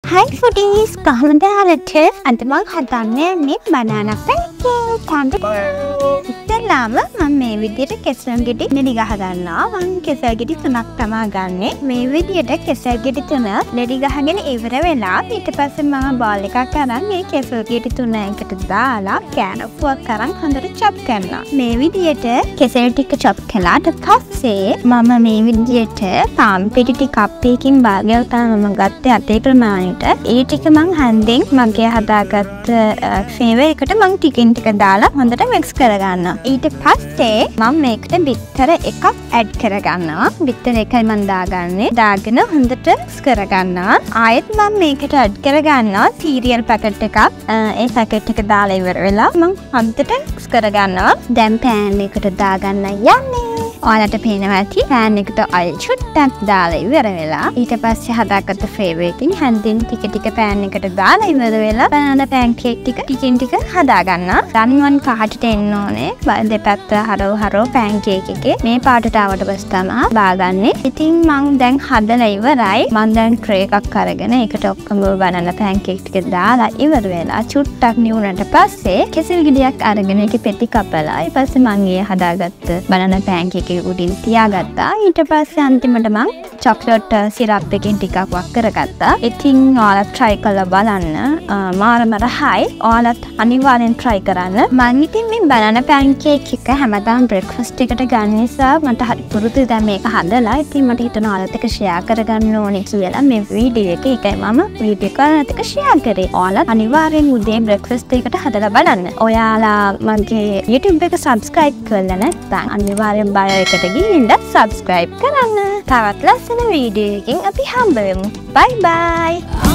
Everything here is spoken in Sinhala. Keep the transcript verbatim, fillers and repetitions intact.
Hi foodies, කොහොමද ආරට? අද මම හදන්නේ banana pancake. කන්න ඉතින්ලාම මම මේ විදිහට කෙසල් ගෙඩි නෙඩි ගහ ගන්නවා. මම කෙසල් ගෙඩි තුනක් තමයි ගන්නෙ. මේ විදිහට කෙසල් ගෙඩි තුන නෙඩි ගහගෙන ඉවර වෙලා ඊට පස්සේ මම බෝල් එකක් අරන් මේ කෙසල් ගෙඩි තුන එකට දාලා කෑනපුවක් අරන් හොඳට chop කරනවා. මේ විදිහට කෙසල් ටික chop කළාට පස්සේ මම මේ විදිහට පාන් පිටි ටික අප්පේකින් භාගයක් තමයි මම ගත්තේ අතේ ප්‍රමාණයට. ඒ ටික මං හන්දෙන් මගේ හදාගත්ත ෆේවර් එකට මං ටිකින් ටික දාලා හොඳට මික්ස් කරගන්නවා. ඊට පස්සේ මම මේකට බිත්තර එකක් ඇඩ් කරගන්නවා. බිත්තර එකයි මං දාගන්නේ. දාගෙන හොඳට මික්ස් කරගන්නවා. ආයෙත් මම මේකට ඇඩ් කරගන්නවා සීරියල් පැකට් එකක්. ඒ පැකට් එක දාලා ඉවර වෙලා මං හොඳට මික්ස් කරගන්නවා. දැන් පෑන් එකට දාගන්න යන්නේ. ඔයාලට පේනවා ඇති පෑන් එකට ඔයිල් චුට්ටක් දාලා ඉවර වෙලා ඊට පස්සේ හදාගත්ත ෆ්ලේවර් එකකින් හැන්දින් ටික ටික පෑන් එකට දාලා ඉවර වෙලා banana pancake ටික ටිකින් ටික හදා ගන්නවා. රන්වන් පාටට එන්න ඕනේ. දෙපැත්ත හරව හරව pancake එකේ මේ පාටට ආවට පස්සේ තමයි බාගන්නේ. ඉතින් මම දැන් හදලා ඉවරයි. මම දැන් tray එකක් අරගෙන ඒකට ඔක්කොම banana pancake ටික දාලා ඉවර වෙලා චුට්ටක් නිවුනට පස්සේ කෙසෙල් ගෙඩියක් අරගෙන ඒකේ පෙති කපලා ඊට පස්සේ මම ඊයේ හදාගත්ත banana pancake උඩින් තියාගත්තා. ඊට පස්සේ අන්තිමට මං චොක්ලට් සිරප් එකකින් ටිකක් වක් කරගත්තා. ඉතින් ඔයාලා try කරලා බලන්න. මාරම රහයි. ඔයාලත් අනිවාර්යෙන් try කරන්න. මං ඉතින් මේ banana pancake එක හැමදාම breakfast එකට ගන්න නිසා මට හරි පුරුදුයි දැන් මේක හදලා. ඉතින් මට හිතෙනවා ඔයාලත් එක්ක share කරගන්න ඕනේ කියලා මේ වීඩියෝ එක එකයි මම වීඩියෝ එක ඔයාලත් එක්ක share කරේ. ඔයාලත් අනිවාර්යෙන් උදේ breakfast එකට හදලා බලන්න. ඔයාලා මගේ YouTube එක subscribe කරලා නැත්නම් අනිවාර්යෙන් bio එකට ගිහින් subscribe කරන්න. තවත් ලස්සන වීඩියෝ එකකින් අපි හම්බ වෙමු. Bye bye.